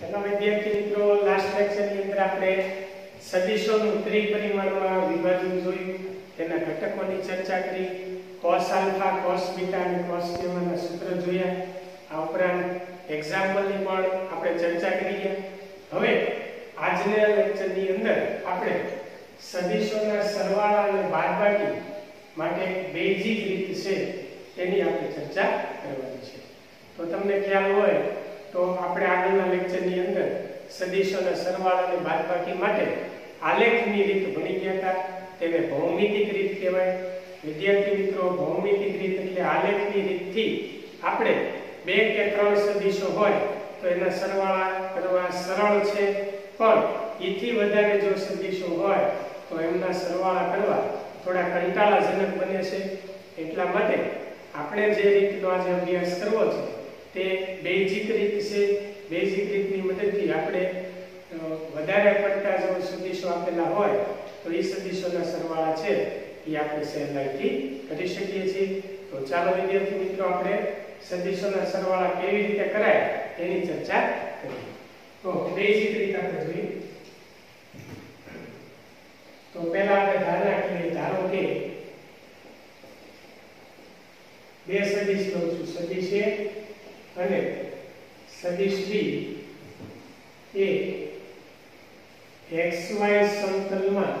Hello વિદ્યાર્થી મિત્રો, last લેક્ચરની અંદર આપણે સદિશોનું ત્રિપરિમાણમાં વિભાજન જોયું, તેના ઘટકોની ચર્ચા કરી, cos આલ્ફા, cos બીટા અને cos ગામાના સૂત્ર જોયા. આ ઉપરાંત એક્ઝામ્પલની પણ આપણે ચર્ચા કરી. હવે આજના લેક્ચરની અંદર આપણે સદિશોના સરવાળા અને બાદબાકી માટે બેઝિક રીત છે તેની આપણે ચર્ચા કરવાની છે. તો તમને ખ્યાલ હોય તો આપણે આગળના લેક્ચરની અંદર સદિશોના સરવાળા અને બાદબાકી માટે આલેખની રીત ભણી ગયા હતા. તેને ભૌમિતિક રીત કહેવાય. વિદ્યાર્થી મિત્રો, ભૌમિતિક રીત એટલે આલેખની રીતથી આપણે બે કે ત્રણ સદિશો હોય તો એના સરવાળા કરવા સરળ છે, પણ એથી વધારે જો સદિશો હોય તો એમના સરવાળા કરવા થોડા કંટાળાજનક બને છે. એટલા માટે આપણે જે રીતનો આજે અભ્યાસ કરવો છે તે બેઝિક રીત છે. બેઝિક રીતની મદદથી આપણે વધારે પડતા જો સદિશો આપેલા હોય તો એ સદિશોના સરવાળા છે એ આપણે સહેલાઈથી કરી શકીએ છીએ. તો ચાલો વિદ્યાર્થી મિત્રો, આપણે સદિશોના સરવાળા કેવી રીતે કરાય તેની ચર્ચા કરીએ. તો બેઝિક રીત આપણે જોઈએ. તો પહેલા આપણે ધારણા રાખીએ. ધારો કે બે સદિશ લઉં છું, સદિશ A અને સદિશ B એ xy સમતલમાં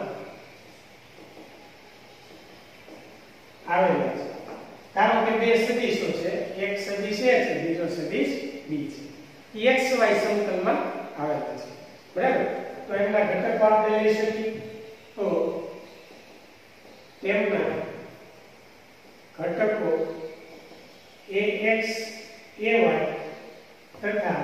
આવેલા છે. ધારો કે બે સદિશો છે, એક સદિશ A છે, બીજો સદિશ B છે. એ xy સમતલમાં આવેલા છે, બરાબર? તો એમના ઘટકો આપણે લઈ શકીએ. તો તેમના ઘટકો ax ay તથા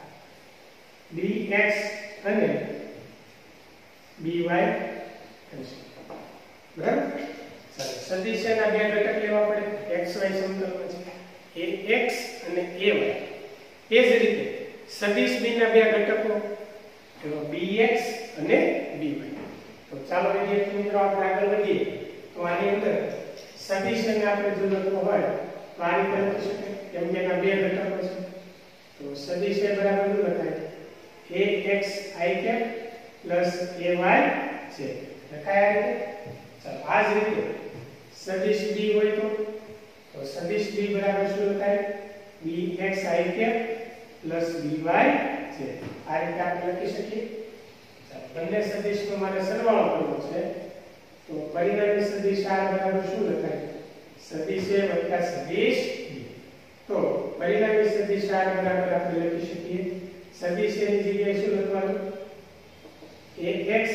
bx અને by થશે, બરાબર? સદિશના બે ઘટક લેવા પડે, xy સમતલમાં છે, ax અને ay. એ જ રીતે સદિશ b ના બે ઘટકો bx અને by. તો ચાલો વિદ્યાર્થી મિત્રો, આપણે આગળ વધીએ. તો આની અંદર સદિશને આપણે જો લખવો હોય તો આ રીતે લખી શકાય, કેમ કે એના બે ઘટકો છે. તો સદિશ એ બરાબર શું લખાય? ax i cap plus ay j લખાય આ રીતે. ચાલો આ જ રીતે સદિશ b હોય તો સદિશ b બરાબર શું લખાય? bx i cap plus by j. આ રીતે આપણે લખી શકીએ. બંને સદિશનો મારે સરવાળો કરવો છે, તો પરિણામી સદિશ r બરાબર શું લખાય? સદિશ a વત્તા સદિશ b. તો પરિણામી સદિશ r બરાબર આપણે લખી શકીએ સદિશ a ની જગ્યાએ શું લખવાનું? ax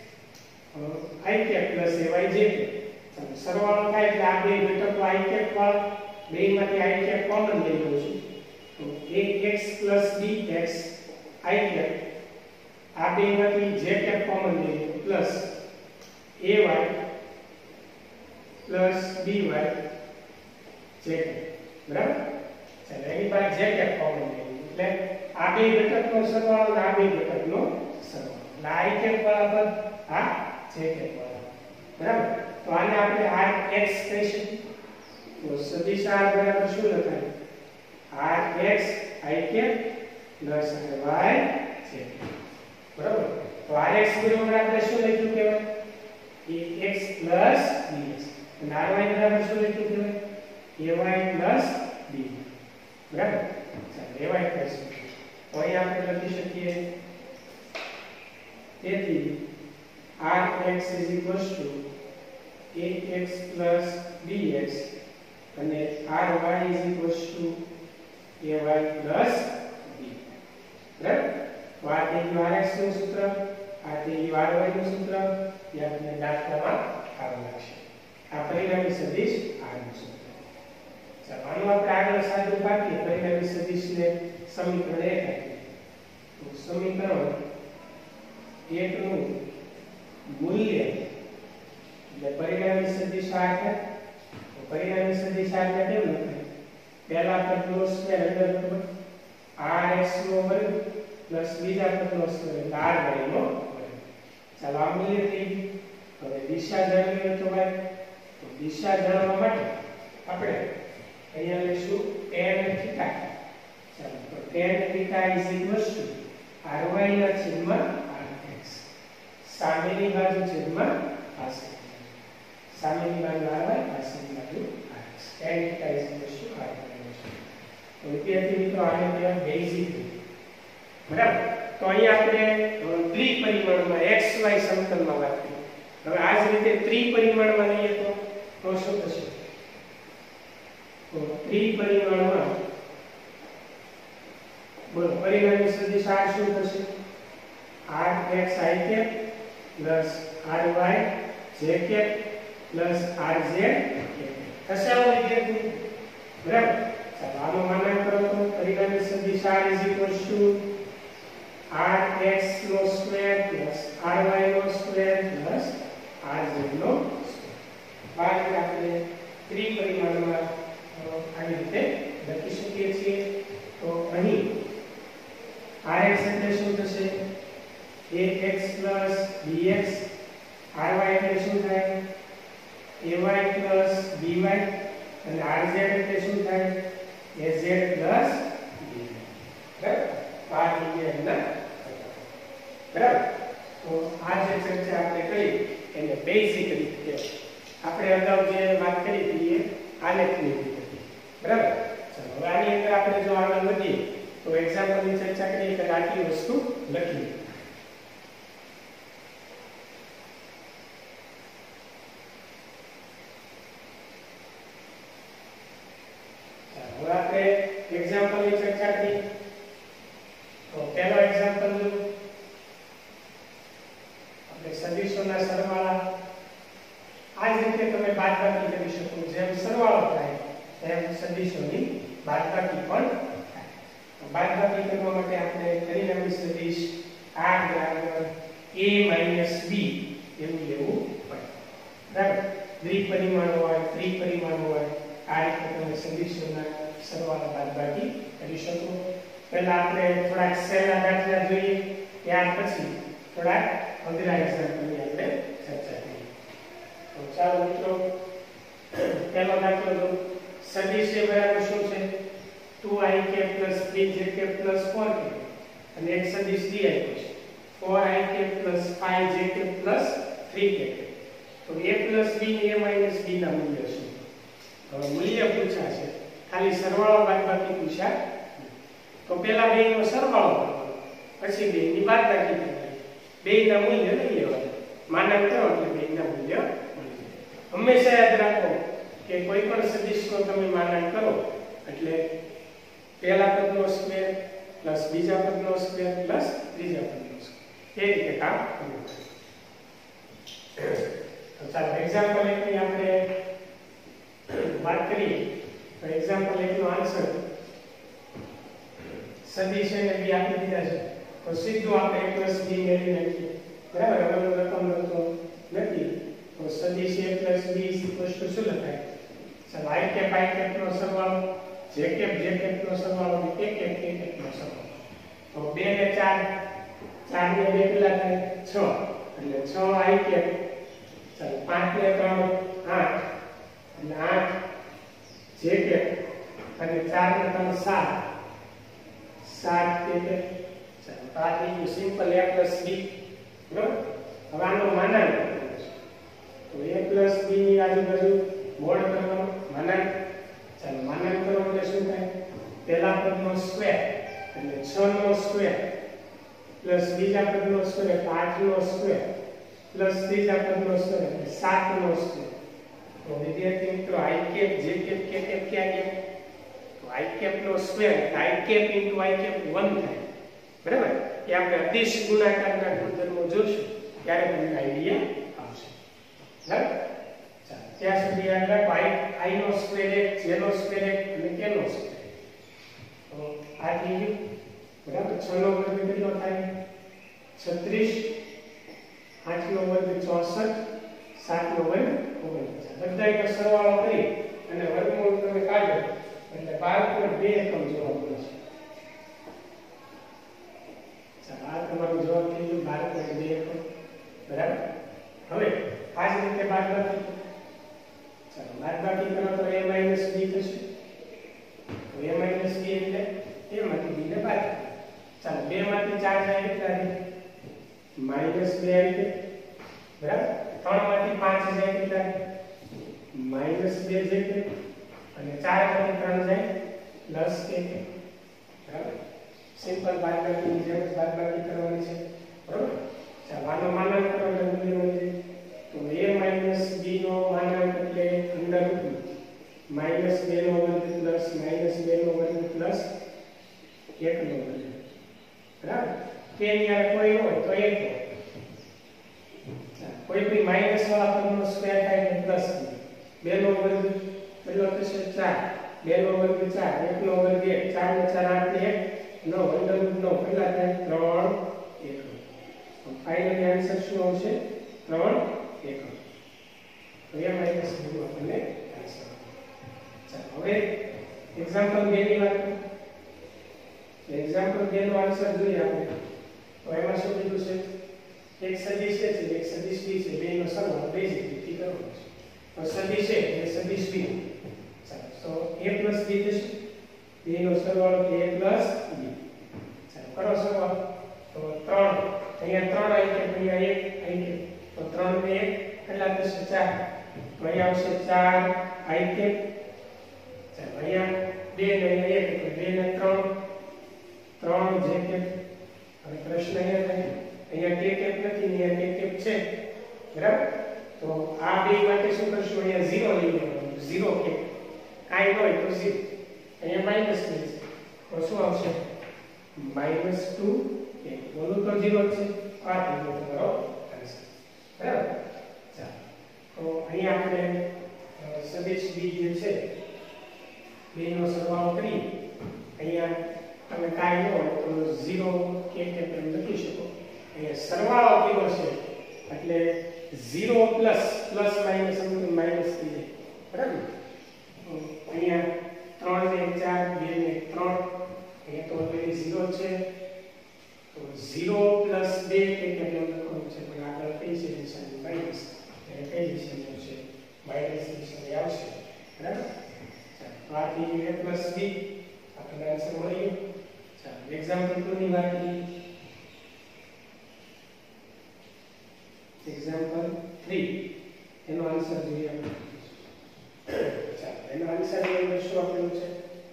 i cap plus ay j. સરવાળો થાય એટલે આ બે ઘટકો i cap વાળા બેમાંથી i cap કોમન લઈ લઉં છું. તો ax bx i cap આ બેમાંથી j cap કોમન લઈએ plus ay plus by j cap, બરાબર? ચાલો એની પાસે j cap કોમન લઈએ એટલે આ બે ઘટકનો સરવાળો અને આ બે ઘટકનો સરવાળો. એટલે i cap બરાબર આ j cap બરાબર, બરાબર? તો આને આપણે rx કહી શકીએ. તો સદિશ r બરાબર શું લખાય? rx i cap plus y j cap, બરાબર? તો rx બરાબર આપણે શું લખ્યું કહેવાય? ax plus bx. અને ry બરાબર શું લખ્યું કહેવાય? ay plus b, બરાબર? ચાલો ay કહીશું. તો અહીં આપણે લખી શકીએ તેથી rx ax plus bx અને ry ay plus b, બરાબર? તો આ થઈ ગયું rx નું સૂત્ર, આ થઈ ગયું ry નું સૂત્ર. એ આપણે દાખલામાં આવી લાગશે. આ પરિણામી સદિશ r નું સૂત્ર. ચાલો આનું આપણે આગળ સાદું પાડીએ. પરિણામી સદિશને સમીકરણ 1 આપીએ. તો સમીકરણ 1 નું મૂલ્ય એટલે પરિણામી સદિશ r છે. તો પરિણામી સદિશ r ને કેમ લખાય? પહેલા પદનો સ્ક્વેર અંદર rx નો વર્ગ પ્લસ બીજા પદનો સ્ક્વેર એટલે r y નો વર્ગ. ચાલો આ મૂલ્ય થઈ ગયું. હવે દિશા જાણવી તો ભાઈ, તો દિશા જાણવા માટે આપણે અહીંયા લઈશું tan θ. ચાલો તો tan θ = ry ના છેદમાં rx સામેની બાજુ છેદમાં પાછળની સામેની બાજુ ry પાછળની બાજુ rx tan theta is equal to r તો વિદ્યાર્થી મિત્રો આને કહેવાય બેઝિક બરાબર તો અહીં આપણે ત્રિપરિમાણમાં x y સમતલમાં વાત કરી હવે આ જ રીતે ત્રિપરિમાણમાં લઈએ તો શું થશે તો ત્રિપરિમાણમાં બોલો પરિમાણની સદિશ r શું થશે rx i cap plus ry j cap plus rz થશે આવું વિદ્યાર્થી બરાબર ચાલો આનો માનાંક કરો તો પરિમાણની સદિશ r is equal to rx નો સ્ક્વેર plus ry નો સ્ક્વેર plus rz નો સ્ક્વેર બાકી આપણે ત્રિપરિમાણમાં આવી રીતે લખી શકીએ છીએ તો અહીં rx એટલે શું થશે ax bx ry એટલે શું થાય ay by અને rz એટલે શું થાય az by બરાબર બાર વિજ્ઞાનના બરાબર તો આ જે ચર્ચા આપણે કરી એને બેઝિક રીત કહેવાય આપણે અગાઉ જે વાત કરી હતી એ આલેખની રીત હતી બરાબર ચાલો હવે આની અંદર આપણે જો આગળ વધીએ તો એક્ઝામ્પલની ચર્ચા કરીએ તો આટલી વસ્તુ લખીએ ચાલો હવે આપણે એક્ઝામ્પલની ચર્ચા કરીએ તો પહેલો એક્ઝામ્પલ જો આપણે સદિશોના સરવાળા આ જ રીતે તમે બાદબાકી કરી શકો જેમ સરવાળો થાય તેમ સદિશોની બાદબાકી પણ થાય તો બાદબાકી કરવા માટે આપણે પરિણામી સદિશ r બરાબર a - b એવું લેવું પડે બરાબર દ્વિપરિમાણ હોય ત્રિપરિમાણ હોય આ રીતે તમે સદિશોના સરવાળા બાદબાકી કરી શકો પહેલા આપણે થોડાક સહેલા દાખલા જોઈએ ત્યાર પછી થોડાક અઘરા એક્ઝામ્પલની આપણે ચર્ચા કરીએ તો ચાલો મિત્રો પહેલો દાખલો લો સદિશ એ બરાબર શું છે 2i k 3j k 4k અને એક સદિશ ડી આપ્યો છે 4i k 5j k 3k તો a b ને a b ના મૂલ્ય શું હવે મૂલ્ય પૂછ્યા છે ખાલી સરવાળો બાદબાકી પૂછ્યા તો પહેલા બેનો સરવાળો કરવાનો પછી બેની બાદબાકી કરવાની બેના મૂલ્ય લઈ લેવાના માનાંક કરો એટલે બેના મૂલ્ય મળી જાય હંમેશા યાદ રાખો કે કોઈ પણ સદિશનો તમે માનાંક કરો એટલે પહેલા પદનો સ્ક્વેર પ્લસ બીજા પદનો સ્ક્વેર પ્લસ ત્રીજા પદનો સ્ક્વેર એ રીતે કામ કરવું તો ચાલો એક્ઝામ્પલ એકની આપણે વાત કરીએ તો એક્ઝામ્પલ એકનો આન્સર સદિશ અને b આપી દીધા છે તો સીધું આપણે a b મેળવી નાખીએ બરાબર હવે રકમ લખતો નથી તો સદિશ a b શું લખાય ચાલો i cap નો સરવાળો j cap નો સરવાળો અને k cap નો સરવાળો તો 2 ને 4 4 ને 2 કેટલા થાય 6 એટલે 6 i cap ચાલો 5 ને 3 8 એટલે 8 j cap અને 4 ને 3 7 7 કે ચાલો આ થઈ ગયું સિમ્પલ a b બરાબર હવે આનો માનાંક તો a b ની આજુબાજુ મોડ કરવાનો માનાંક ચાલો માનાંક કરો એટલે શું થાય પહેલા પદનો સ્ક્વેર એટલે 6 નો સ્ક્વેર પ્લસ બીજા પદનો સ્ક્વેર એટલે 8 નો સ્ક્વેર પ્લસ ત્રીજા પદનો સ્ક્વેર એટલે 7 નો સ્ક્વેર તો વિદ્યાર્થી મિત્રો i cap j cap k cap ક્યાં ગયા તો i cap નો સ્ક્વેર એટલે i cap * i cap 1 થાય બરાબર એ આપણે અદિશ ગુણાકારના ગુણધર્મો જોશું ત્યારે તમને આઈડિયા આવશે બરાબર ચાલો ત્યાં સુધી યાદ રાખો i નો સ્ક્વેર 1 j નો સ્ક્વેર 1 અને k નો સ્ક્વેર તો આ થઈ ગયું બરાબર 6 નો વર્ગ કેટલો થાય 36 8 નો વર્ગ 64 7 નો વર્ગ 49 બધાયનો સરવાળો કરી અને વર્ગમૂળ તમે કાઢો એટલે 12.2 એકમ જવાબ મળશે ચાલો આ તમારો જવાબ થઈ ગયો 12.2 એકમ બરાબર હવે આ જ રીતે બાદબાકી ચાલો બાદબાકી કરો તો a - b થશે તો a - b એટલે a માંથી b ને બાદ ચાલો 2 માંથી 4 જાય -2 આવી ગઈ બરાબર 3 માંથી 5 જાય કેટલા -2 જાય અને 4 માંથી 3 જાય +1 બરાબર સિમ્પલ બાદબાકીની જેમ જ બાદબાકી કરવાની છે બરાબર ચાલો આનો માનાંક કરવાનો મૂલ્ય મળી તો a - b નો માનાંક એટલે √2 -2 નો વર્ગ પ્લસ -2 નો વર્ગ પ્લસ 1 નો વર્ગ બરાબર કે અહીંયા કોઈ હોય તો 1 કોઈ भी માઈનસ વાળા પદનો સ્ક્વેર થાય એટલે પ્લસ 2 નો વર્ગ કેટલો થશે 4 2 નો વર્ગ 4 1 નો વર્ગ 1 4 ને 4 8 ને 1 9 √9 કેટલા થાય 3 એકમ તો ફાઇનલી આન્સર શું આવશે 3 એકમ તો એ માઈનસ b આપણને આન્સર ચાલો હવે એક્ઝામ્પલ 2 ની વાત એક્ઝામ્પલ 2 નો આન્સર જોઈએ આપણે તો એમાં શું કીધું છે એક સદિશ છે એક સદિશ b છે બેનો સરવાળો બેઝિક રીતે કરવાનો છે તો સદિશ a એટલે સદિશ b ચાલો તો a + b થશે બેનો સરવાળો a + b ચાલો કરો સરવાળો તો 3 અહીંયા 3 આવી કે અહીંયા 1 આવી કે તો 3 ને 1 કેટલા થશે 4 તો અહીંયા આવશે 4 આવી કે ચાલો અહીંયા 2 ને 1 તો 2 ને 3 જે કે હવે પ્રશ્ન અહીંયા કે કેપ નથી ને અહીંયા કે કેપ છે બરાબર તો આ બે માટે શું કરશું અહીંયા 0 લઈ લેવાનું 0 કે કાઈ હોય તો 0 અહીંયા માઈનસ છે તો શું આવશે -2 કે બોલું તો 0 છે આ થઈ ગયો તમારો આન્સર બરાબર ચાલો તો અહીંયા આપણે સદિશ b જે છે બેનો સરવાળો કરી અહીંયા તમે કાઈ ન હોય તો 0 કે કેમ લખી શકો અહીંયા સરવાળો કેવો છે એટલે 0 પ્લસ માઈનસ સમથિંગ માઈનસ થઈ જાય બરાબર અહીંયા 3 ને 4 2 ને 3 અહીંયા તો ઓલરેડી 0 છે તો 0 પ્લસ 2 કે કેમ લખવાનું છે પણ આગળ કઈ છે નિશાની માઈનસ એટલે કઈ નિશાની આવશે માઈનસ નિશાની આવશે બરાબર ચાલો આ થઈ ગયું a પ્લસ b આપણને આન્સર મળી ગયો ચાલો એક્ઝામ્પલ 2 ની વાત કરીએ એક્ઝામ્પલ 3 એનો આન્સર જોઈએ આપણે ચાલો એનો આન્સર ની અંદર શું આપેલું છે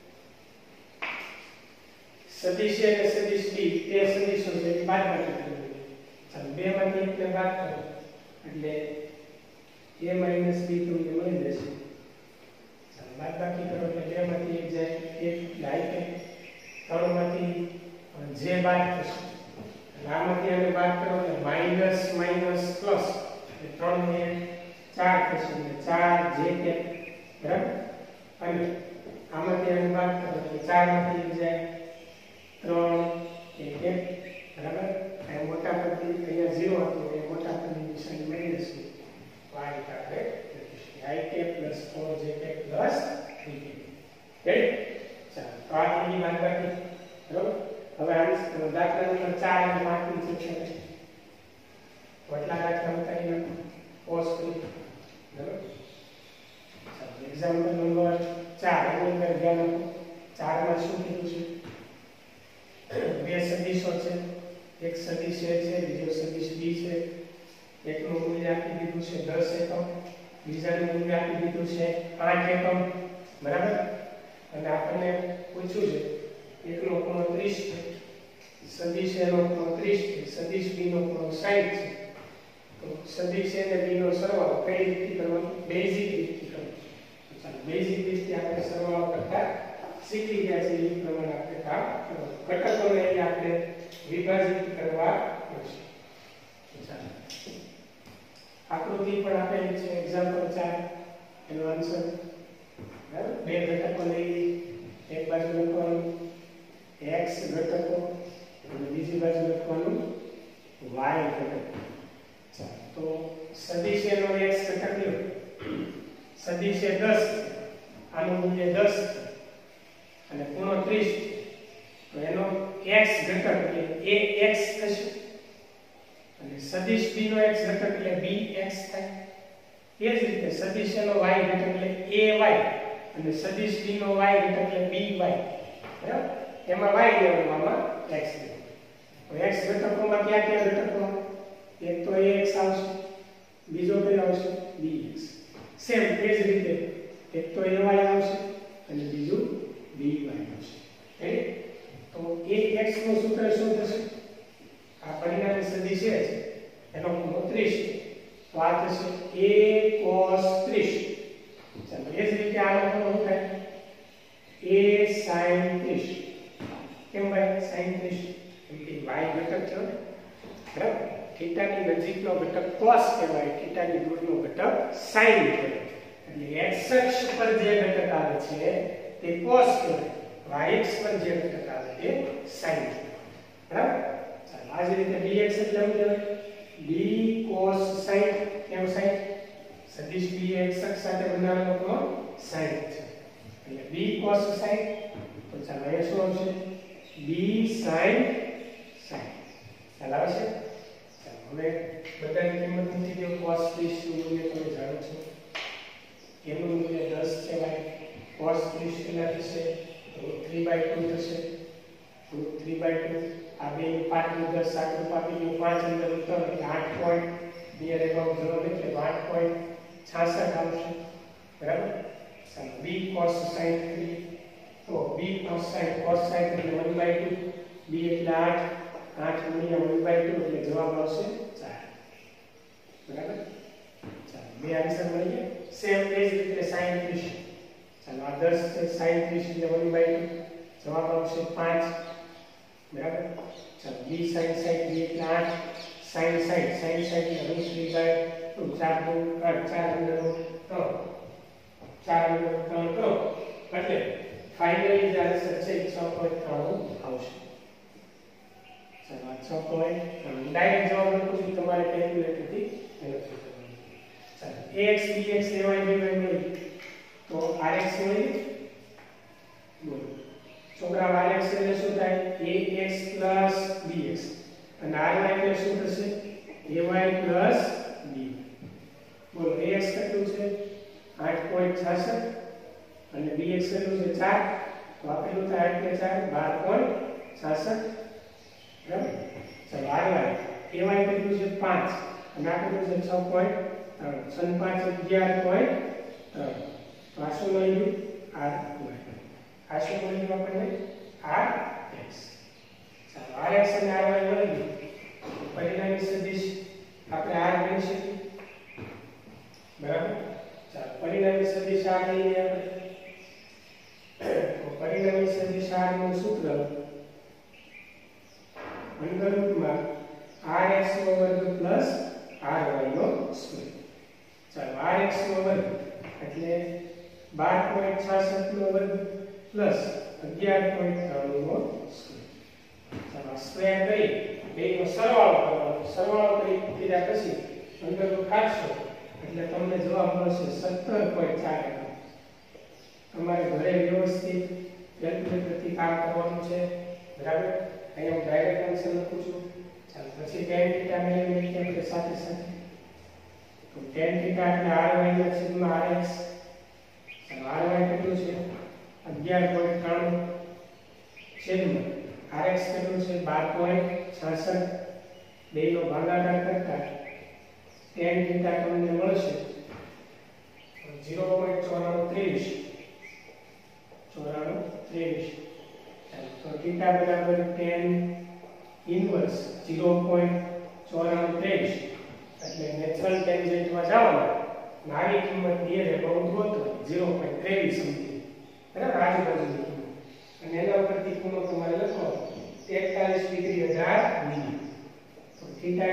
સદિશ a અને સદિશ b તે સદિશો છે એ બાદબાકી કરવાની ચાલો બે માંથી એકને બાદ કરો એટલે a - b તમને મળી જશે ચાલો બાદબાકી કરો એટલે બે માંથી એક જાય એક જાય કે 3 માંથી જે બાદ થશે આમાંથી આને બાદ કરો એટલે માઈનસ માઈનસ પ્લસ એટલે 3 ને 4 થશે એટલે 4 જે કે બરાબર અને આમાંથી આને બાદ કરો એટલે 4 માંથી 1 જાય 3 1 બરાબર આ મોટા પદની અહીંયા 0 હતું એ મોટા પદની નિશાની માઈનસ છે તો આ રીતે આપણે લખીશું i k + 4j k + 3k ready ચાલો તો આ કેવી બાદબાકી બરાબર હવે આન્સર દાખલા નંબર 4 અને 5 ની ચર્ચા કરીએ કેટલા દાખલા ઉતારીને પોઝ કરી બરાબર ચાલો એક્ઝામ્પલ નંબર 4 એની અંદર ધ્યાન આપો 4 માં શું કીધું છે બે સદિશો છે એક સદિશ a છે બીજો સદિશ b છે એકનું મૂલ્ય આપી દીધું છે 10 એકમ બીજાનું મૂલ્ય આપી દીધું છે 8 એકમ બરાબર અને આપણને પૂછ્યું છે એકનો ખૂણો 30 છે સદિશ a નો ખૂણો 30 છે સદિશ b નો ખૂણો 60 છે તો સદિશ a અને b નો સરવાળો કઈ રીતે કરવાનો બેઝિક રીતે કરવાનો ચાલો બેઝિક રીતે આપણે સરવાળો કરતા શીખી ગયા છે એ પ્રમાણે આપણે કામ કરવાનું ઘટકોને આપણે વિભાજિત કરવા પડશે ચાલો આકૃતિ પણ આપેલી છે એક્ઝામ્પલ 4 એનો આન્સર બરાબર બે ઘટકો લઈ એક બાજુ લખવાનું x ઘટકો અને બીજી બાજુ લખવાનું y ઘટકો ચાલો તો સદિશ a નો x ઘટક લો સદિશ a 10 આનું મૂલ્ય 10 છે અને ખૂણો 30 તો એનો x ઘટક એટલે ax થશે અને સદિશ b નો x ઘટક એટલે bx થાય એ જ રીતે સદિશ a નો y ઘટક એટલે ay અને સદિશ b નો y ઘટક એટલે by બરાબર એમાં y લેવામાં x તો x ઘટકોમાં ક્યાં ઘટકો એક તો ax આવશે, બીજો કયો આવશે bx. સેમ એ જ રીતે એક તો ay આવશે અને બીજું by આવશે. તો ax નું સૂત્ર શું થશે? આ પરિણામી સદિશ છે એનો ખૂણો 30 તો આ થશે a cos 30. ચાલો એ જ રીતે આનો ખૂણો શું થાય? a sin 30. કેમ ભાઈ sin 30? એટલે y ઘટક છે ને બરાબર. થીટાની નજીકનો ઘટક cos કહેવાય, થીટાની દૂરનો ઘટક sin કહેવાય. એટલે x અક્ષ પર જે ઘટક આવે છે તે cos કહેવાય, y અક્ષ પર જે ઘટક આવે તે sin કહેવાય. બરાબર. ચાલો આ જ રીતે dx એટલે શું કહેવાય? d cos sin. કેમ sin? સદિશ b x અક્ષ સાથે બનાવેલો ખૂણો sin છે એટલે b cos sin. તો ચાલો એ શું આવશે? b sin sin. ચાલો આવશે. હવે બધાની કિંમત મૂકી દો. cos 30 નું મૂલ્ય તમે જાણો છો, એનું મૂલ્ય 10 છે ભાઈ. cos 30 કેટલા થશે? √3/2 થશે. √3/2 આ બે પાટનું 10 આગળ પાટી નું 5 અંદર ઉતર એટલે 8 નિયર અબાઉટ 0 એટલે 8.66 આવશે. બરાબર. ચાલો b cos sin 3. તો b cos sin એટલે 1/2, b એટલે 8 ગુણ્યા 1/2 એટલે જવાબ આવશે 4. બરાબર. ચાલો બે આન્સર મળી ગયા. સેમ એ જ રીતે sin 30. ચાલો આ 10 છે, sin 30 એટલે 1/2 જવાબ આવશે 5. બરાબર. ચાલો b sin b એટલે 8 sin એટલે √3/2 4 અંદર 3 કરો એટલે ફાઇનલી જે આન્સર છે 6.93 આવશે. ચાલો આ 6.93 ડાયરેક્ટ જવાબ લખું છું, તમારે કેલ્ક્યુલેટરથી લખી દેવાનું. ચાલો ax bx ay by મળી તો rx મળી. બોલો છોકરા rx એટલે શું થાય? ax bx અને ry એટલે શું થશે? ay b. બોલો ax કેટલું છે? 8.66 અને bx કેટલું છે? 4. તો આપેલું થાય 8 ને 4 12.66. બરાબર. ચાલો ry કેટલું છે? 5 અને આ કેટલું છે? 6.3. 5 11.3. તો આ શું મળ્યું? ry. આ શું મળ્યું આપણને? rx. ચાલો rx અને ry મળી ગયું. પરિણામી સદિશ આપણે r ગણી શકીએ. બરાબર. ચાલો પરિણામી સદિશ r લઈએ આપણે. તો પરિણામી સદિશ r નું સૂત્ર √માં rx નો વર્ગ પ્લસ ry નો સ્ક્વેર. ચાલો rx નો વર્ગ એટલે 12.66 નો વર્ગ પ્લસ 11.93 નો સ્ક્વેર. ચાલો સ્ક્વેર કરી બેનો સરવાળો કરવાનો. સરવાળો કરી દીધા પછી અંદર કાઢશો એટલે તમને જવાબ મળશે 17.4. તમારે ઘરે વ્યવસ્થિત કેલ્ક્યુલેટરથી કામ કરવાનું છે. બરાબર. અહીંયા હું ડાયરેક્ટ આન્સર લખું છું. ચાલો પછી tan θ મેળવીએ આપણે સાથે સાથે. તો tan θ એટલે ry ના છેદમાં rx. ચાલો ry કેટલું છે? 11.93 છેદમાં rx કેટલું છે? 12.66. બેનો ભાગાકાર કરતા tan θ તમને મળશે 0.9423. તો θ બરાબર tan ઇન્વર્સ 0.9423 એટલે નેચરલ ટેન્જેન્ટમાં જવાનું નાની કિંમત નિયર અબાઉટ ગોતો 0.23 સમથિંગ. બરાબર. આજુબાજુની કિંમત અને એના ઉપરથી ખૂણો તમારે લખવાનો 43 ડિગ્રી 18 મિનિટ. તો θ =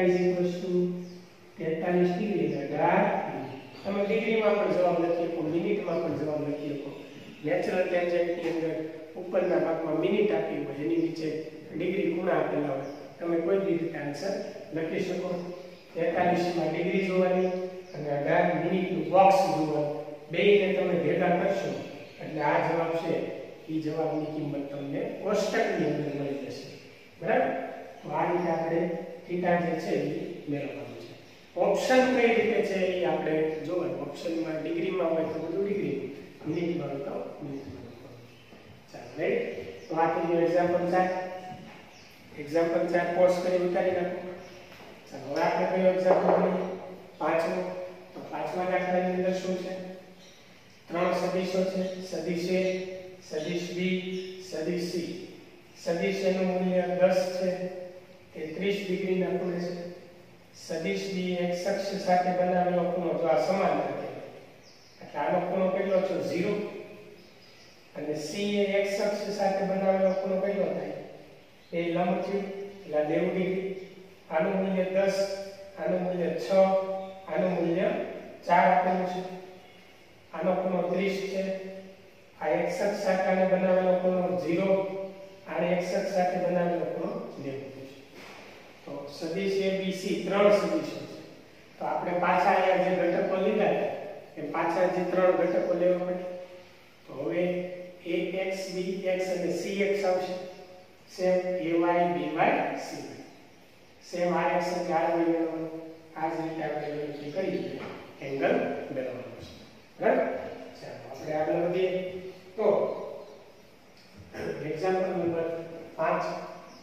43 ડિગ્રી 18 મિનિટ. તમે ડિગ્રીમાં પણ જવાબ લખી શકો, મિનિટમાં પણ જવાબ લખી શકો. નેચરલ ટેન્જેન્ટની અંદર ઉપરના ભાગમાં મિનિટ આપી હોય, એની નીચે ડિગ્રી ખૂણા આપેલા હોય, તમે કોઈ બી રીતે આન્સર લખી શકો. 43 માં ડિગ્રી જોવાની અને 18 મિનિટનું બોક્સ જોવાનું. બેયને તમે ભેગા કરશો એટલે આ જવાબ છે એ જવાબની કિંમત તમને કોષ્ટકની અંદર મળી જશે. બરાબર. તો આ રીતે આપણે થીટા જે છે એ મેળવવાનું છે. ઓપ્શન કઈ રીતે છે એ આપણે જોવાનું. ઓપ્શનમાં ડિગ્રીમાં હોય તો બધું ડિગ્રી, મિનિટમાં હોય તો મિનિટમાં. ચાલો રાઈટ. તો આ થઈ ગયું એક્ઝામ્પલ 4. એક્ઝામ્પલ 4 પોઝ કરી ઉતારી નાખો. ચાલો હવે આપણે કયો એક્ઝામ્પલ લઈએ? પાંચમો. તો પાંચમા દાખલાની અંદર શું છે? ત્રણ સદિશો છે. સદિશ A, સદિશ B, સદિશ C. સદિશ A નું મૂલ્ય 10 છે, તે 30 ડિગ્રીના ખૂણે છે. સદિશ B x અક્ષ સાથે બનાવેલો ખૂણો જો આ સમાન છે એટલે આનો ખૂણો કેટલો છે? 0. અને C એ x અક્ષ સાથે બનાવેલો ખૂણો કેટલો થાય? એ લંબચોરસ એટલે 90 ડિગ્રી. આનું મૂલ્ય 10, આનું મૂલ્ય 6, આનું મૂલ્ય 4 આપેલું છે. આનો ખૂણો 30 છે. આ x અક્ષ સાથે બનાવેલો ખૂણો 0, આને x અક્ષ સાથે બનાવેલો ખૂણો 90 છે. તો સદિશ ABC ત્રણ સદિશો છે. તો આપણે પાછા અહીંયા જે ઘટકો લીધા એ પાછા જે ત્રણ ઘટકો લેવા પડે. તો હવે ax bx અને cx આવશે. Same ay by cy. Same rx અને ry મેળવવાનું. આ જ રીતે આપણે ગણતરી કરી એંગલ મેળવવાનો છે. બરાબર? ચાલો આપણે આગળ વધીએ. તો એક્ઝામ્પલ નંબર 5.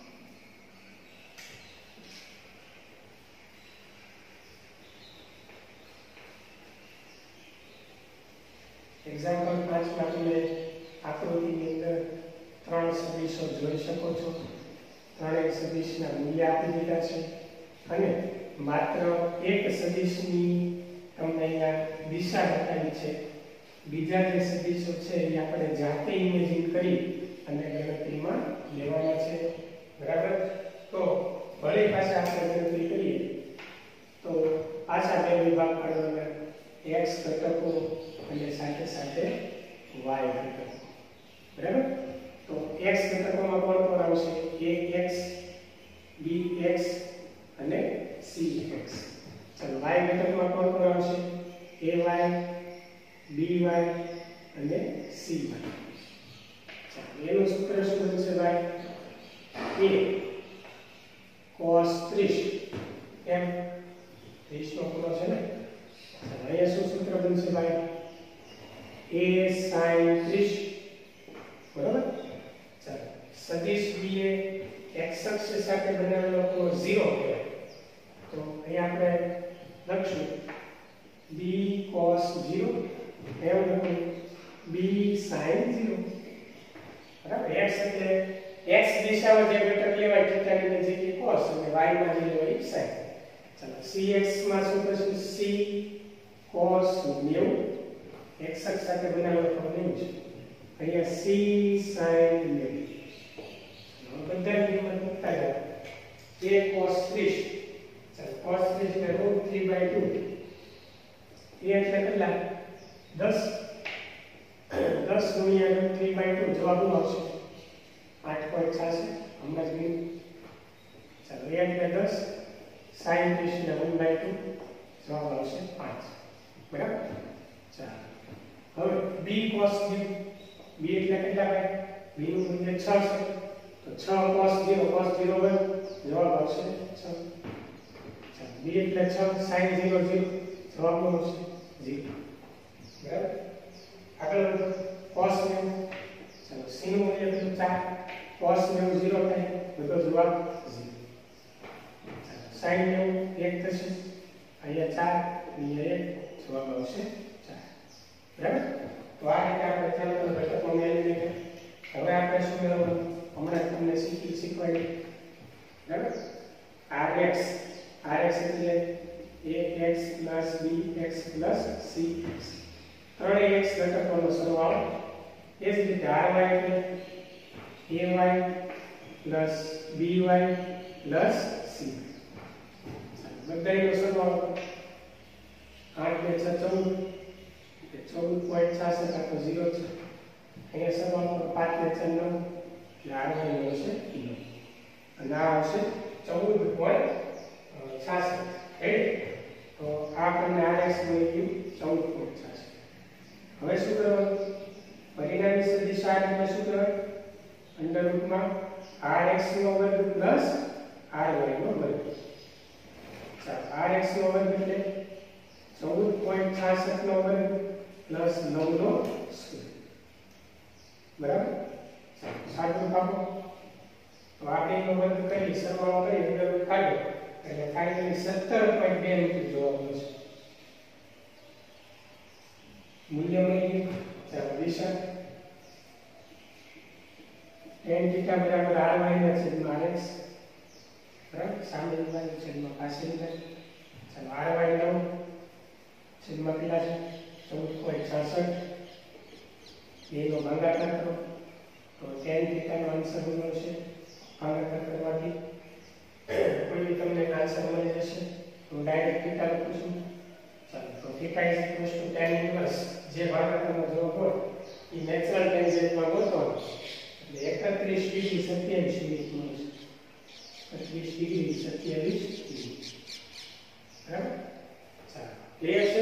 એક્ઝામ્પલ 5 માં તમે આકૃતિની અંદર ત્રણ સદિશો જોઈ શકો છો. ત્રણેય સદિશના મૂલ્ય આપી દીધા છે અને માત્ર એક સદિશની તમને અહીંયા દિશા બતાવી છે. બીજા જે સદિશો છે એ આપણે જાતે ઇમેજિન કરી અને ગણતરીમાં લેવાના છે. બરાબર? તો વળી પાછા આપણે ગણતરી કરીએ તો પાછા બે વિભાગ પાડવાના. x ઘટકો અને સાથે સાથે y ઘટકો. બરાબર? તો x ઘટકોમાં કોણ કોણ આવશે? ax, bx અને cx. ચાલો y ઘટકમાં કોણ કોણ આવશે? ay, by અને cy. ચાલો એનું સૂત્ર શું બનશે ભાઈ? a cos 30 એમ 30 નો ખૂણો છે ને. ચાલો અહીંયા શું સૂત્ર બનશે ભાઈ? a sin 30. બરાબર? ચાલો સદિશ b એ x અક્ષ સાથે બનાવેલો ખૂણો 0 કહેવાય. તો અહીંયા આપણે લખશું b cos 0 એમ લખું b sin 0. બરાબર? x એટલે x દિશામાં જે ઘટક લેવાય થીટાની જગ્યાએ cos અને y માં જે લેવાય sin. ચાલો cx માં શું થશે? c cos 90. x અક્ષ સાથે બનાવેલો ખૂણો 90 છે. અહીંયા c sin 90. બધા કિંમત મૂકતા જાઓ. a cos 30. ચાલો cos 30 ને √3/2. એ એટલે કેટલા? 10. 10 ગુણ્યા √3/2 જવાબ શું આવશે? 8.86. હમણાં જ ગયું. ચાલો એ એટલે 10 sin 30 ને 1/2 જવાબ આવશે 5. બરાબર? ચાલો હવે b cos 0. b એટલે કેટલા ભાઈ? b નું મૂલ્ય 6 છે. તો 6 cos 0 બન જવાબ આવશે 6. ચાલો b એટલે 6 sin 0 0 જવાબ શું આવશે? 0. બરાબર? આગળ વધો. cos 90. ચાલો c નું મૂલ્ય કેટલું? 4. cos 90 0 થાય તો જવાબ 0. ચાલો sin 90 1 થશે. અહીંયા 4 અહીંયા 1 જવાબ આવશે 4. બરાબર? તો આ રીતે આપણે ત્રણ ઘટકો મેળવી લીધા. હવે આપણે શું મેળવવાનું? હમણાં તમને શીખવાડ્યું. બરાબર? rx એટલે ax plus bx plus cx. ત્રણેય x ઘટકોનો સરવાળો. એ જ રીતે ry એટલે ay plus by plus c. બધાયનો સરવાળો 8 ને 6 14. 14.66 આ તો 0 છે. અહીંયા સરવાળો 5 ને 6 9 એટલે r y નો છે કિલો અને આ આવશે 14.66. તો આ આપણને rx મળી ગયું 14.66. હવે શું કરવાનું? પરિણામી સદિશ r એટલે શું કહેવાય? અંડર રૂટમાં rx નો વર્ગ પ્લસ ry નો વર્ગ. ચાલો rx નો વર્ગ એટલે 14.66 નો વર્ગ પ્લસ 9 નો સ્ક્વેર. બરાબર? સાદું કાપો તો આ બેનો વર્ગ કરી સરવાળો કરી અંદર રૂટ કાઢો એટલે ફાઇનલી 17.2 મીટર જવાબ મળશે. મૂલ્ય મળી ગયું. ચાલો દિશા tan θ બરાબર ry ના છેદમાં rx બરાબર સામેની બાજુ છેદમાં પાછળની બાજુ. ચાલો ry નો છેદમાં કેટલા છે 14.66 એ નો ભાગાકાર કરો તો tan θ નો આન્સર મળશે. ભાગાકાર કરવાથી કોઈ તમને આન્સર મળી જશે. તો ડાયરેક્ટ θ લખું છું. ચાલો તો θ tan ઇન્વર્સ જે ભાગાકારનો જવાબ હોય એ નેચરલ ટેન્જેન્ટમાં ગોતવાનો. એટલે 31 ડિગ્રી 27 મિનિટ મળશે. 31 ડિગ્રી 27 મિનિટ. બરાબર. ચાલો ક્લિયર છે.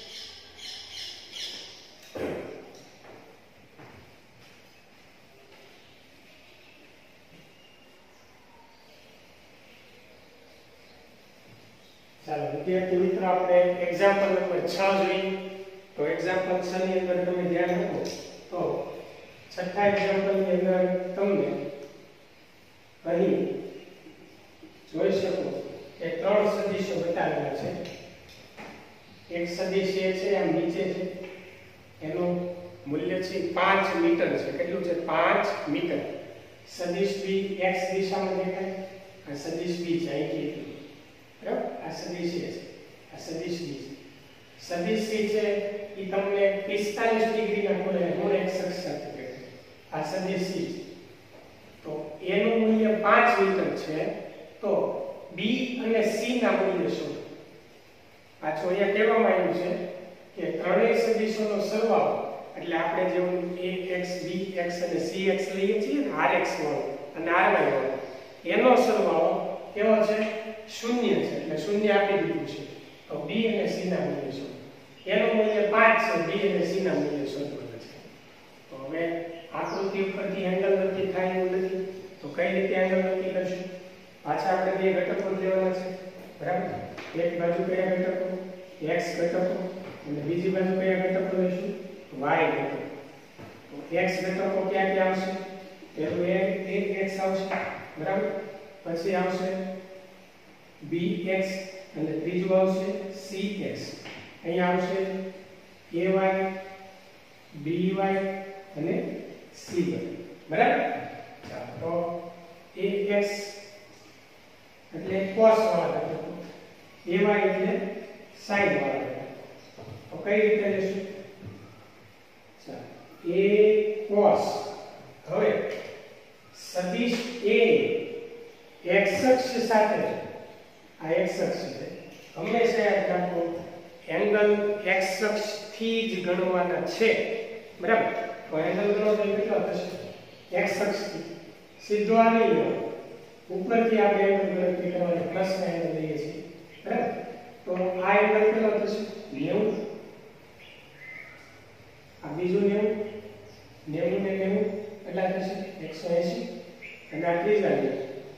ચાલો વિદ્યાર્થી મિત્રો આપણે એક્ઝામ્પલ નંબર 6 જોઈએ. તો એક્ઝામ્પલ 6 ની અંદર તમે ધ્યાન રાખો તો છઠ્ઠા એક્ઝામ્પલ ની અંદર તમને અહીં જોઈ શકો કે ત્રણ સદિશો બતાવેલા છે. એક સદિશ એ છે આમ નીચે છે એનું મૂલ્ય છે 5 મીટર છે. કેટલું છે 5 મીટર. સદિશ બી x દિશામાં દેખાય. આ સદિશ બી છે અહીંથી એટલું. બરાબર. આ સદિશ છે આ સદિશ બી છે. સદિશ સી છે એ તમને 45 ડિગ્રીના ખૂણે x અક્ષ સાથે દેખાય. આ સદિશ સી તો એનું મૂલ્ય 5 મીટર છે. તો b અને c ના મૂલ્ય શું? પાછો અહીંયા કહેવામાં આવ્યું છે કે ત્રણેય સદિશોનો સરવાળો એટલે આપણે જેવું ax bx અને cx લઈએ છીએ ને rx વાળો અને ry વાળો એનો સરવાળો કેવો છે? શૂન્ય છે. એટલે શૂન્ય આપી દીધું છે. તો b અને c ના મૂલ્ય શું? એનું મૂલ્ય 5 છે. b અને c ના મૂલ્ય શોધવાના છે. તો હવે આકૃતિ ઉપરથી એંગલ નક્કી થાય એવું નથી. તો કઈ રીતે એંગલ નક્કી કરશું? પાછા આપણે બે ઘટકો લેવાના છે. બરાબર. એક બાજુ કયા ઘટકો? x ઘટકો અને બીજી બાજુ કયા ઘટકો લઈશું? y ઘટકો. તો x ઘટકો ક્યાં ક્યાં આવશે? પહેલું એક x આવશે. બરાબર. પછી આવશે bx અને ત્રીજું આવશે cx. અહીંયા આવશે ay by અને cy. બરાબર. ચાલો તો ax એટલે cos વાળા ઘટકો, ay એટલે sin વાળા ઘટકો. તો કઈ રીતે લેશું? ચાલો a cos. હવે સદિશ a x અક્ષ સાથે આ x અક્ષ છે હંમેશા યાદ રાખો એંગલ x અક્ષ થી જ ગણવાના છે. બરાબર. તો એંગલ ગણો તો કેટલો થશે? x અક્ષ થી સીધો આવી ગયો ઉપરથી આપણે એંગલ ગણતરી કરવાની પ્લસ ના એંગલ લઈએ છીએ. બરાબર. તો આ એંગલ કેટલો થશે? 90. આ બીજું 90 ને 90 કેટલા થશે? 180. અને આ ત્રીજા 90.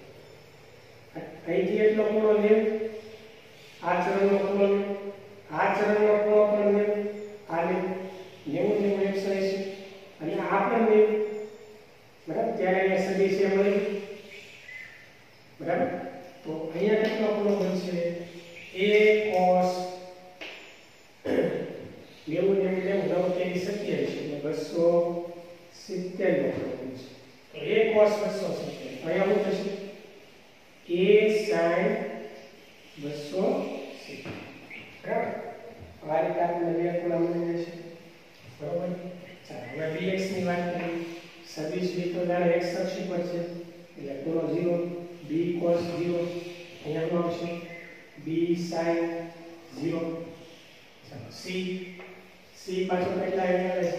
અહીંથી એટલો ખૂણો 90. આ ચરણનો ખૂણો 90. આ ચરણનો ખૂણો પણ 90. આ 90 180 અને આ પણ 90. બરાબર. ત્યારે અહીંયા સદિશ એ મળી. બરાબર. તો અહીંયા કેટલો ખૂણો બનશે? a cos 90 એટલે 27 એટલે 270 નો ખૂણો બનશે. તો a cos 270. અહીંયા શું થશે? a sin 270. બરાબર. આ રીતે આપણે બે ખૂણા મળી જશે. બરાબર. ચાલો હવે bx ની વાત કરીએ. સદિશ b તો જાણે x અક્ષ પર છે એટલે ખૂણો 0. b cos 0 અહીંયા શું આવશે? b sin 0. ચાલો c પાછો કેટલા એંગલ છે?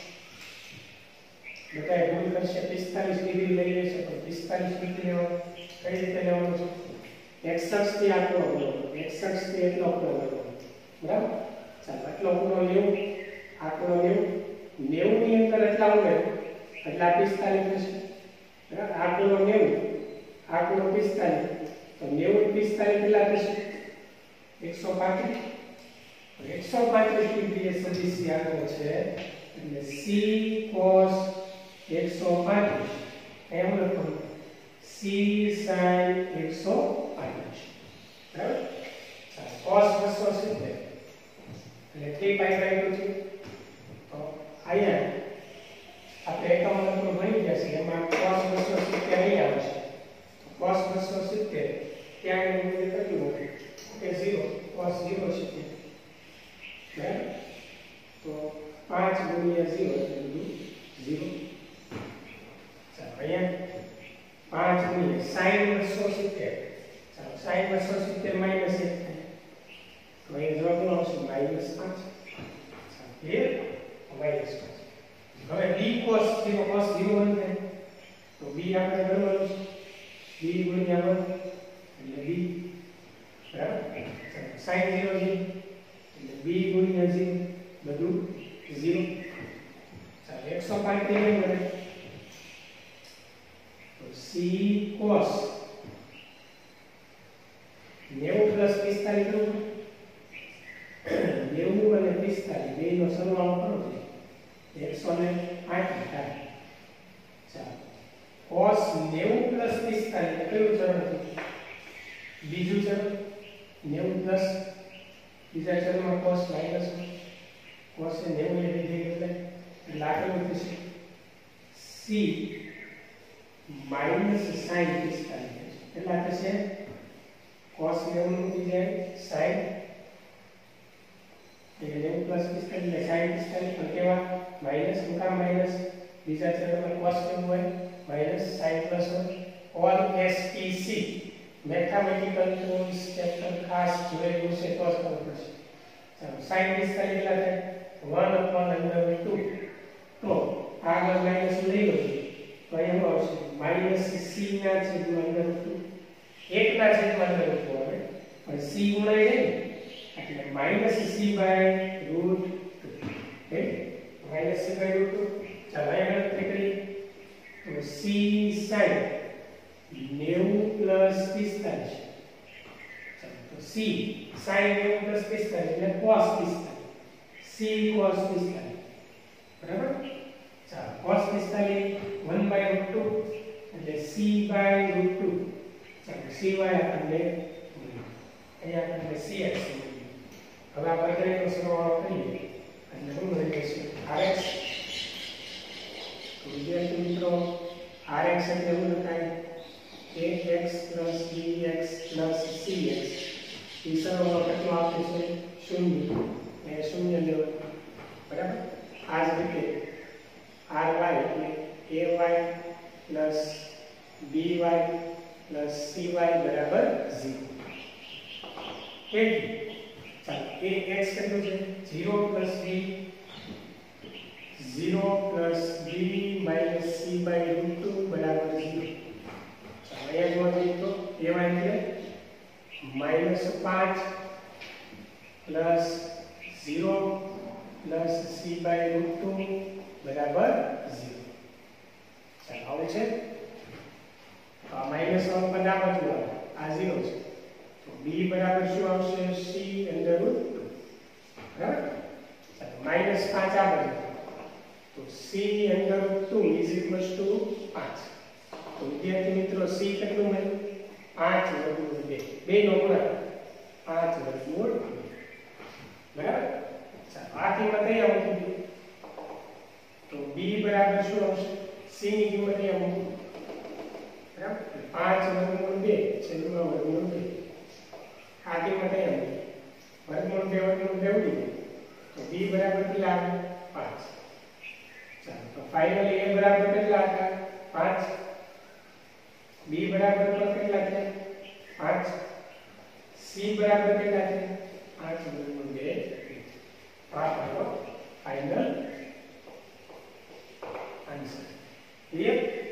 બધા ભૂલ કરશે 45 ડિગ્રી લઈ લેશે. તો 45 ડિગ્રી લેવાનું કઈ રીતે લેવાનું છે? x અક્ષ થી આટલો ખૂણો, x અક્ષ થી એટલો ખૂણો લેવાનો. બરાબર. ચાલો આટલો ખૂણો 90, આ ખૂણો 90 ની અંદર એટલા ઉમેરો એટલે 45 થશે. બરાબર. આ ખૂણો 90, આ ખૂણો 45. તો 90 45 કેટલા થશે? 135. 135 ડિગ્રી સદિશ આગળ છે એટલે c cos 135 એમ લખો c sin 135. એટલે 3π/2 છે. તો અહીંયા આપણે એકમ અંતર ભણી ગયા છે એમાં cos 270 અહીં આવે છે. તો cos 270 ત્યાં એનું મૂલ્ય કેટલું હશે કે 0 cos 0 છે. બરાબર. તો 5 × 0 એટલે બધું 0. ચાલો અહીંયા 5 × sin 270. ચાલો sin 270 માઈનસ 1 થાય. તો અહીં જવાબ શું આવશે -5. ચાલો એ -5. હવે b cos 0 cos 0 1 થાય. તો b આપણે ગણવાનું છે b × 1 એટલે b. બરાબર. ચાલો sin 0 છે એટલે b × 0 બધું 0. ચાલો 105 કેવી મળે તો c cos 90 + 45 કરું 90 અને 45 બેનો સરવાળો કરો છે 108 થાય. ચાલો cos 90 + 45 કયું ચરણ છે બીજું ચરણ 90 + બીજા ચરણમાં cos -1 cos એ 90 એ લીધે એટલે આગળ થશે c -sin 45 કેટલા થશે cos 90 થઈ જાય sin એટલે 90 + 45 એટલે sin 45 પણ કેવા માઈનસ મુકા માઈનસ બીજા ચરણમાં cos કેવું હોય -sin + 1 all SPC mathematical tools chapter ખાસ જોયેલું છે તો જ ખબર પડશે. ચાલો sin 45 કેટલા થાય 1/√2. તો આગળ માઈનસ લઈ લો તો અહીંયા આવશે -c ના છેદમાં √2 1 ના છેદમાં √2 આવે પણ c ગુણાઈ જાય એટલે -c/√2 ઓકે -c/√2. ચાલો અહીંયા ગણતરી કરીએ તો c sin 90 + 45. ચાલો તો c sin 90 + 45 એટલે cos 45 c cos 45 બરાબર. ચાલો cos 45 1/√2 એટલે c/√2. ચાલો cy આપણને અહીંયા આપણને cx હવે આ બંનેનો સરવાળો કરીએ એટલે શું મળે છે rx. તો વિદ્યાર્થી મિત્રો rx એટલે શું લખાય ax + bx + cx. એ સરવાળો કેટલો આપે છે 0 એ 0 લેવો બરાબર. આ જ રીતે ry એટલે ay + by + cy બરાબર 0. એટલે ચાલો ax કેટલું છે 0 + b 0 + b - c/√2 બરાબર 0. ચાલો અહીંયા જો મિત્રો ay એટલે -5 + 0 + c/√2 બરાબર 0. ચાલો આવું છે તો આ -1 પદ આ બાજુ આવે આ 0 છે તો b બરાબર શું આવશે c/√2 બરાબર. ચાલો -5 આ બાજુ તો c/√2 = 5. તો વિદ્યાર્થી મિત્રો c કેટલું મળ્યું 5/2 બે નો ગુણાકાર 5/2 બરાબર. ચાલો આ કિંમત અહીંયા મૂકી દો તો b બરાબર શું આવશે c ની કિંમત અહીંયા મૂકો બરાબર 5/2 છેદમાં √2 આ કિંમત અહીંયા મૂકો √2 તો b બરાબર કેટલા આવે 5. ચાલો તો ફાઇનલી a બરાબર કેટલા હતા 5 b બરાબર કેટલા થયા 5 c બરાબર કેટલા થયા 5/2. આ આપણો ફાઇનલ આન્સર. ક્લિયર.